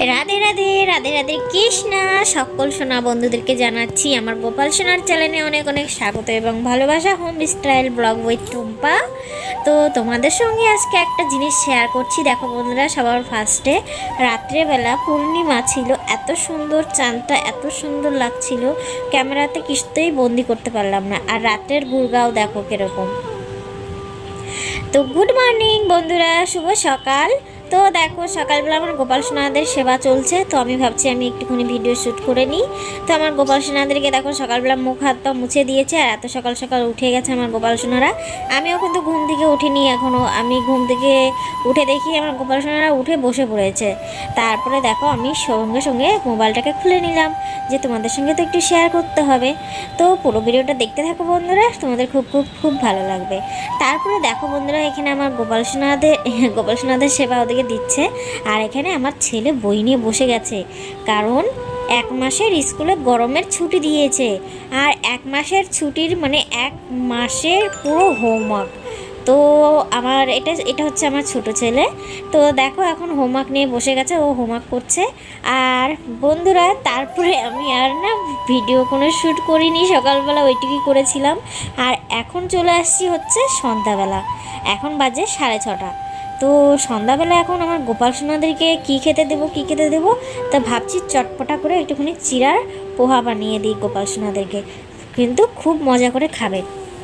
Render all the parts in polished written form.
রাধে রাধে রাধে রাধে কৃষ্ণা সকল সোনা বন্ধুদেরকে জানাচ্ছি আমার গোপাল সোনার চ্যানেলে অনেক অনেক স্বাগত এবং ভালোবাসা। Home style blog with Tumpa. তো তোমাদের সঙ্গে আজকে একটা জিনিস শেয়ার করছি। দেখো বন্ধুরা, সবার ফার্স্টে রাত্রেবেলা পূর্ণিমা ছিল, এত সুন্দর চাঁদটা এত সুন্দর লাগছিল, ক্যামেরাতে কিছুতেই বন্দি করতে পারলাম না। আর রাত্রের গুড়গাঁও দেখো কীরকম। তো গুড মর্নিং বন্ধুরা, শুভ সকাল। তো দেখো সকালবেলা আমার গোপাল সোনাদের সেবা চলছে, তো আমি ভাবছি আমি একটুখানি ভিডিও শ্যুট করে নিই। তো আমার গোপাল সোনাদেরকে দেখো সকালবেলা মুখ হাত পা মুছে দিয়েছে, আর এত সকাল সকাল উঠে গেছে আমার গোপাল সোনারা। আমিও কিন্তু ঘুম থেকে উঠিনি এখনও। আমি ঘুম থেকে উঠে দেখি আমার গোপাল সোনারা উঠে বসে পড়েছে। তারপরে দেখো আমি সঙ্গে সঙ্গে মোবাইলটাকে খুলে নিলাম, যে তোমাদের সঙ্গে তো একটু শেয়ার করতে হবে। তো পুরো ভিডিওটা দেখতে থাকো বন্ধুরা, তোমাদের খুব খুব খুব ভালো লাগবে। তারপরে দেখো বন্ধুরা, এখানে আমার গোপাল সোনাদের সেবা ওদিকে দিচ্ছে, আর এখানে আমার ছেলে বই নিয়ে বসে গেছে, কারণ 1 মাসের স্কুলে গরমের ছুটি দিয়েছে। আর 1 মাসের ছুটির মানে 1 মাসের পুরো হোমওয়ার্ক। তো আমার এটা হচ্ছে আমার ছোট ছেলে। তো দেখো এখন হোমওয়ার্ক নিয়ে বসে গেছে, ও হোমওয়ার্ক করছে। আর বন্ধুরা তারপরে আমি আর না ভিডিও কোনো শ্যুট করিনি, সকালবেলা ওইটুকুই করেছিলাম। আর এখন চলে আসছি হচ্ছে সন্ধ্যাবেলা, এখন বাজে 6:30। তো সন্ধ্যাবেলা এখন আমার গোপাল সোনাদেরকে কী খেতে দেবো তা ভাবছি চটপটা করে একটুখানি চিড়ার পোহা বানিয়ে দিই গোপাল সোনাদেরকে, কিন্তু খুব মজা করে খাবে।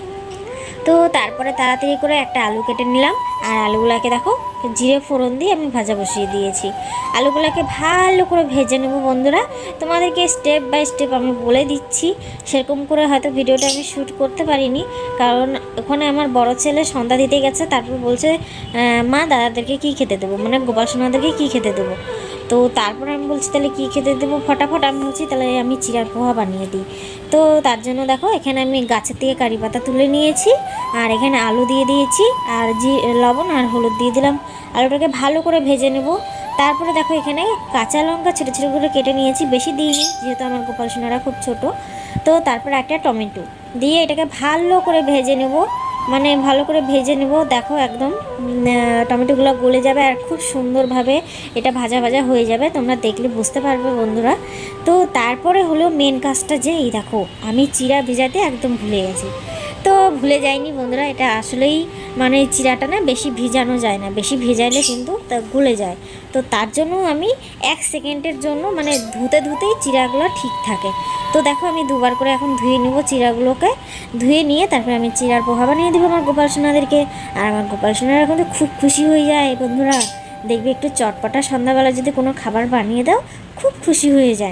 তো তারপরে তাড়াতাড়ি করে একটা আলু কেটে নিলাম, আর আলুগুলাকে দেখো জিরে ফোড়ন দিয়ে আমি ভাজা বসিয়ে দিয়েছি। আলুগুলাকে ভালো করে ভেজে নেব বন্ধুরা, তোমাদেরকে স্টেপ বাই স্টেপ আমি বলে দিচ্ছি। সেরকম করে হয়তো ভিডিওটা আমি শ্যুট করতে পারিনি, কারণ ওখানে আমার বড় ছেলে সন্ধ্যা দিতে গেছে। তারপর বলছে মা দাদাদেরকে কী খেতে দেবো, মানে গোপাল সোনাদেরকে কী খেতে দেবো। তো তারপরে আমি বলছি তাহলে কী খেতে দেবো, ফটাফট আমি বলছি তাহলে আমি চিড়ার পোহা বানিয়ে দিই। তো তার জন্য দেখো এখানে আমি গাছের থেকে কারি পাতা তুলে নিয়েছি, আর এখানে আলু দিয়ে দিয়েছি, আর লবণ আর হলুদ দিয়ে দিলাম। আলুটাকে ভালো করে ভেজে নেব। তারপরে দেখো এখানে কাঁচা লঙ্কা ছোটো ছোটো করে কেটে নিয়েছি, বেশি দিইনি যেহেতু আমার গোপাল সোনারা খুব ছোট। তো তারপরে একটা টমেটো দিয়ে এটাকে ভালো করে ভেজে নেব, মানে ভালো করে ভেজে নেব। দেখো একদম টমেটোগুলো গলে যাবে, আর খুব সুন্দরভাবে এটা ভাজা ভাজা হয়ে যাবে, তোমরা দেখলে বুঝতে পারবে বন্ধুরা। তো তারপরে হলো মেন কাজটা, যে এই দেখো আমি চিড়া ভেজাতে একদম ভুলে গেছি। তো ভুলে যাইনি বন্ধুরা, এটা আসলেই মানে চিড়াটা না বেশি ভিজানো যায় না, বেশি ভেজাইলে কিন্তু তা গলে যায়। তো তার জন্য আমি 1 সেকেন্ডের জন্য মানে ধুতেই চিড়াগুলো ঠিক থাকে। তো দেখো আমি 2বার করে এখন ধুয়ে নেব চিড়াগুলোকে। ধুয়ে নিয়ে তারপরে আমি চিড়ার পোহা বানিয়ে দেবো আমার গোপাল সোনাদেরকে। আর আমার গোপাল সোনারা কিন্তু খুব খুশি হয়ে যায় বন্ধুরা, দেখবে একটু চটপটা সন্ধ্যাবেলা যদি কোনো খাবার বানিয়ে দাও খুব খুশি হয়ে যায়।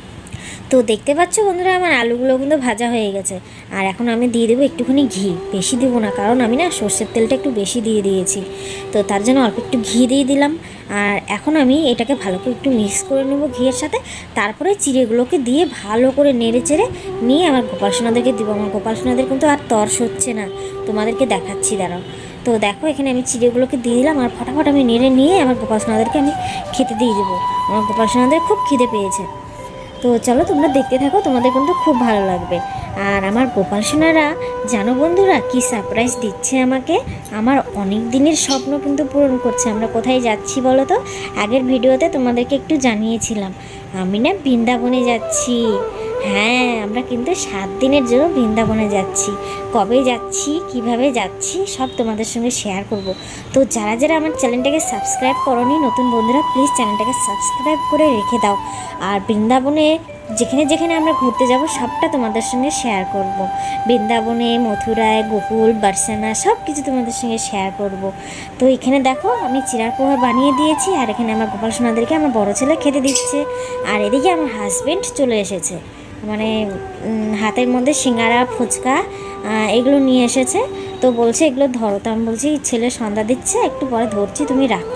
তো দেখতে পাচ্ছ বন্ধুরা, আমার আলুগুলো কিন্তু ভাজা হয়ে গেছে। আর এখন আমি দিয়ে দেবো একটুখানি ঘি, বেশি দেবো না, কারণ আমি না সর্ষের তেলটা একটু বেশি দিয়ে দিয়েছি। তো তার জন্য অল্প একটু ঘি দিয়ে দিলাম। আর এখন আমি এটাকে ভালো করে একটু মিক্স করে নেবো ঘিয়ের সাথে। তারপরে চিড়েগুলোকে দিয়ে ভালো করে নেড়ে চেড়ে নিয়ে আমার গোপাল সোনাদেরকে দেবো। আমার গোপাল সোনাদের কিন্তু আর তর্স হচ্ছে না, তোমাদেরকে দেখাচ্ছি দাঁড়াও। তো দেখো এখানে আমি চিড়েগুলোকে দিয়ে দিলাম, আর ফটাফট আমি নেড়ে নিয়ে আমার গোপাল সোনাদেরকে আমি খেতে দিয়ে দেবো। আমার গোপাল সোনাদের খুব খিদে পেয়েছে। তো চলো তোমরা দেখতে থাকো, তোমাদের কিন্তু খুব ভালো লাগবে। আর আমার গোপাল সোনারা জানো বন্ধুরা কি সারপ্রাইজ দিচ্ছে আমাকে, আমার অনেক দিনের স্বপ্ন কিন্তু পূরণ করছে। আমরা কোথায় যাচ্ছি বলো তো, আগের ভিডিওতে তোমাদেরকে একটু জানিয়েছিলাম আমি না বৃন্দাবনে যাচ্ছি। হ্যাঁ, আমরা কিন্তু 7 দিনের জন্য বৃন্দাবনে যাচ্ছি। কবে যাচ্ছি, কিভাবে যাচ্ছি সব তোমাদের সঙ্গে শেয়ার করব। তো যারা যারা আমার চ্যানেলটাকে সাবস্ক্রাইব করোনি নতুন বন্ধুরা, প্লিজ চ্যানেলটাকে সাবস্ক্রাইব করে রেখে দাও। আর বৃন্দাবনে যেখানে যেখানে আমরা ঘুরতে যাব সবটা তোমাদের সঙ্গে শেয়ার করব। বৃন্দাবনে, মথুরায়, গোকুল, বার্সানা সব কিছু তোমাদের সঙ্গে শেয়ার করব। তো এখানে দেখো আমি চিড়ার পোহা বানিয়ে দিয়েছি, আর এখানে আমার গোপাল সোনাদেরকে আমার বড় ছেলে খেতে দিচ্ছে। আর এদিকে আমার হাজব্যান্ড চলে এসেছে, মানে হাতের মধ্যে সিঙ্গারা ফুচকা এগুলো নিয়ে এসেছে। তো বলছে এগুলো ধরো। তো আমি বলছি ছেলে সন্ধ্যা দিচ্ছে, একটু পরে ধরছি, তুমি রাখো।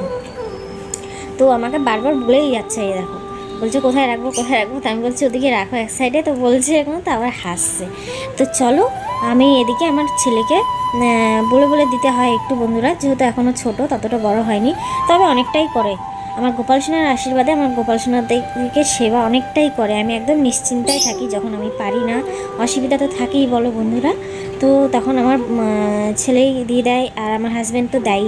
তো আমাকে বারবার বলেই যাচ্ছে, এই দেখো বলছে কোথায় রাখবো কোথায় রাখবো। তো আমি বলছি ওদিকে রাখো এক সাইডে। তো বলছে এখন, তো আবার হাসছে। তো চলো আমি এদিকে আমার ছেলেকে বলে বলে দিতে হয় একটু বন্ধুরা, যেহেতু এখনও ছোট, ততটা বড় হয়নি, তবে অনেকটাই করে। আমার গোপাল সোনার আশীর্বাদে আমার গোপাল সোনাদেরকে সেবা অনেকটাই করে। আমি একদম নিশ্চিন্তায় থাকি, যখন আমি পারি না, অসুবিধা তো থাকেই বলো বন্ধুরা। তো তখন আমার ছেলেই দিয়ে দেয়, আর আমার হাজব্যান্ড তো দেয়ই।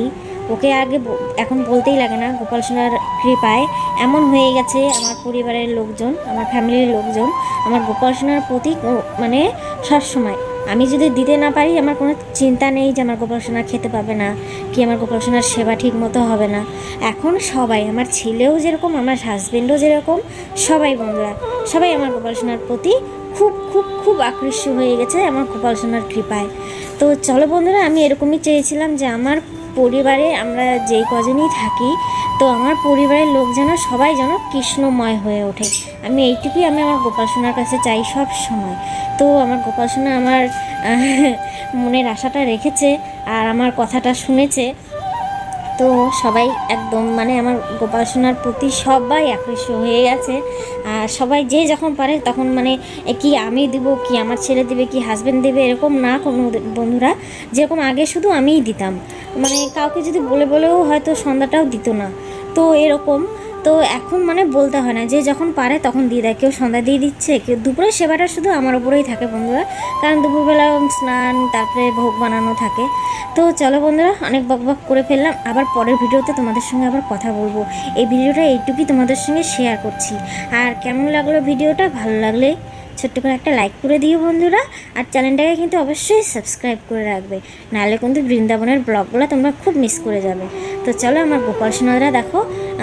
ওকে আগে এখন বলতেই লাগে না, গোপাল সোনার কৃপায় এমন হয়ে গেছে আমার পরিবারের লোকজন, আমার ফ্যামিলির লোকজন আমার গোপাল সোনার প্রতি মানে সবসময়, আমি যদি দিতে না পারি আমার কোনো চিন্তা নেই যে আমার গোপাল সোনা খেতে পাবে না কি আমার গোপাল সোনার সেবা ঠিক মতো হবে না। এখন সবাই, আমার ছেলেও যেরকম, আমার হাজবেন্ডও যেরকম, সবাই বন্ধুরা সবাই আমার গোপাল সোনার প্রতি খুব খুব খুব আকৃষ্ট হয়ে গেছে আমার গোপাল সোনার কৃপায়। তো চলো বন্ধুরা, আমি এরকমই চেয়েছিলাম যে আমার পরিবারে আমরা যেই কজনই থাকি, তো আমার পরিবারের লোক যেন সবাই যেন কৃষ্ণময় হয়ে ওঠে। আমি এইটুকুই আমি আমার গোপাল সোনার কাছে চাই সব সময়। তো আমার গোপাল সোনা আমার মনের আশাটা রেখেছে আর আমার কথাটা শুনেছে। তো সবাই একদম মানে আমার গোপাল সোনার প্রতি সবাই আকৃষ্ট হয়ে গেছে। আর সবাই যে যখন পারে তখন মানে কি আমি দিব, কি আমার ছেলে দিবে, কি হাজব্যান্ড দেবে, এরকম না কোনো বন্ধুরা। যেরকম আগে শুধু আমিই দিতাম, মানে কাউকে যদি বলেও হয়তো সন্ধ্যাটাও দিত না, তো এরকম। তো এখন মানে বলতে হয় না, যে যখন পারে তখন দিয়ে দেয়। কেউ সন্ধ্যা দিয়ে দিচ্ছে, কেউ দুপুরের সেবাটা শুধু আমার ওপরেই থাকে বন্ধুরা, কারণ দুপুরবেলা স্নান তারপরে ভোগ বানানো থাকে। তো চলো বন্ধুরা, অনেক বকবক করে ফেললাম, আবার পরের ভিডিওতে তোমাদের সঙ্গে আবার কথা বলবো। এই ভিডিওটা এইটুকুই তোমাদের সঙ্গে শেয়ার করছি। আর কেমন লাগলো ভিডিওটা, ভালো লাগলে ছোট্ট করে একটা লাইক করে দিও বন্ধুরা। আর চ্যানেলটাকে কিন্তু অবশ্যই সাবস্ক্রাইব করে রাখবে, নাহলে কিন্তু বৃন্দাবনের ব্লগগুলো তোমরা খুব মিস করে যাবে। তো চলো, আমার গোপাল সোনারা দেখো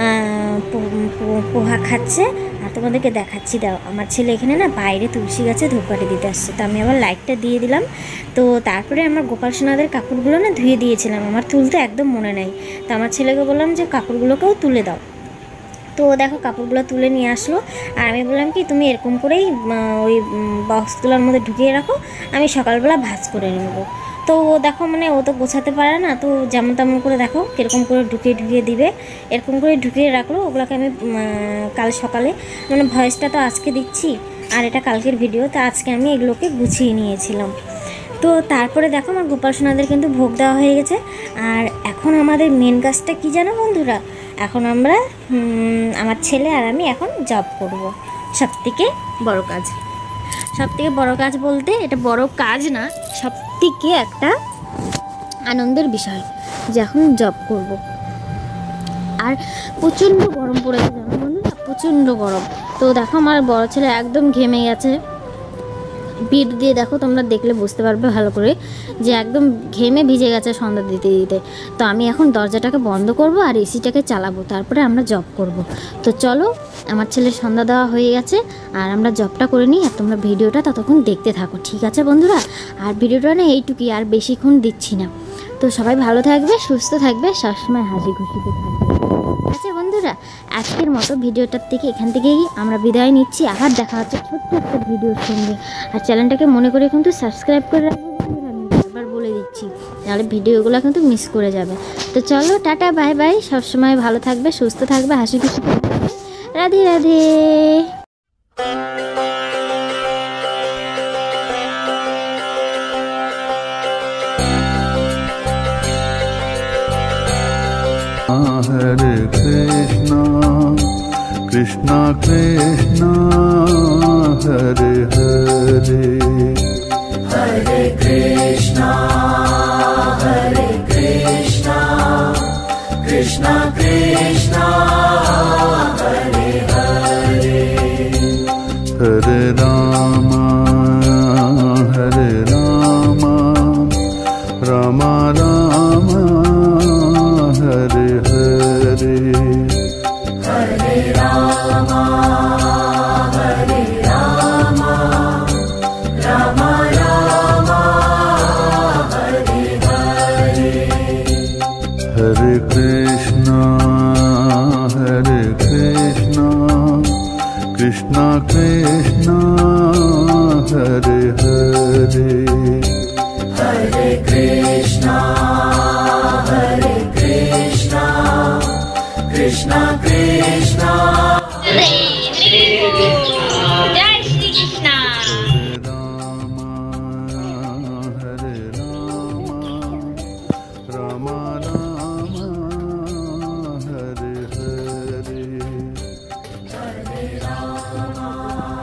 পোহা খাচ্ছে, আর তোমাদেরকে দেখাচ্ছি। দাও, আমার ছেলে এখানে না বাইরে তুলসী গাছে ধূপকাঠি দিতে আসছে, তো আমি আবার লাইটটা দিয়ে দিলাম। তো তারপরে আমার গোপাল সোনাদের কাপড়গুলো না ধুয়ে দিয়েছিলাম, আমার তুলতে একদম মনে নেই। তো আমার ছেলেকে বললাম যে কাপড়গুলোকেও তুলে দাও। তো দেখো কাপড়গুলো তুলে নিয়ে আসলো, আর আমি বললাম কি তুমি এরকম করেই ওই বক্সগুলোর মধ্যে ঢুকিয়ে রাখো, আমি সকালবেলা ভাঁজ করে নেবো। তো ও দেখো মানে ও তো গোছাতে পারে না, তো যেমন তেমন করে দেখো কীরকম করে ঢুকিয়ে দিবে, এরকম করে ঢুকিয়ে রাখলো। ওগুলোকে আমি কাল সকালে, মানে ভয়েসটা তো আজকে দিচ্ছি আর এটা কালকের ভিডিও, তো আজকে আমি এগুলোকে গুছিয়ে নিয়েছিলাম। তো তারপরে দেখো আমার গোপাল সোনাদের কিন্তু ভোগ দেওয়া হয়ে গেছে। আর এখন আমাদের মেন কাজটা কী জানো বন্ধুরা, এখন আমরা আমার ছেলে আর আমি এখন জব করব। সবথেকে বড় কাজ, সবথেকে বড় কাজ বলতে এটা বড় কাজ না, সবথেকে একটা আনন্দের বিষয় যে এখন জব করব। আর প্রচণ্ড গরম পড়েছে জানো বন্ধুরা, প্রচণ্ড গরম। তো দেখো আমার বড় ছেলে একদম ঘেমে গেছে, পিঠ দিয়ে দেখো, তোমরা দেখলে বুঝতে পারবে ভালো করে যে একদম ঘেমে ভিজে গেছে সন্ধ্যা দিতে দিতে। তো আমি এখন দরজাটাকে বন্ধ করব আর এসিটাকে চালাবো, তারপরে আমরা জব করব। তো চলো, আমার ছেলের সন্ধ্যা দেওয়া হয়ে গেছে আর আমরা জবটা করে নিই, আর তোমরা ভিডিওটা ততক্ষণ দেখতে থাকো, ঠিক আছে বন্ধুরা? আর ভিডিওটা না এইটুকুই, আর বেশিক্ষণ দিচ্ছি না। তো সবাই ভালো থাকবে, সুস্থ থাকবে, সবসময় হাসি খুশিতে থাকবে। আচ্ছা বন্ধুরা, আজকের মতো ভিডিওটার থেকে এখান থেকেই আমরা বিদায় নিচ্ছি। আবার দেখা হচ্ছে ছোট্ট একটা ভিডিওর সঙ্গে। আর চ্যানেলটাকে মনে করে কিন্তু সাবস্ক্রাইব করে রাখবে বন্ধুরা, আমি বারবার বলে দিচ্ছি, নাহলে ভিডিওগুলো কিন্তু মিস করে যাবে। তো চলো, টাটা, বাই বাই, সবসময় ভালো থাকবে, সুস্থ থাকবে, হাসি খুশি থাকবে। Radhe Radhe. Hare Krishna, Krishna Krishna, Hare Hare, Hare Krishna, Krishna Krishna, Hare Hare, Hare Rama, Rama Rama, Hare Hare, Hare Rama, Rama Rama, Hare Hare, Hare Krishna, Krishna Krishna, Hare Hare, Hare Krishna, Krishna Krishna,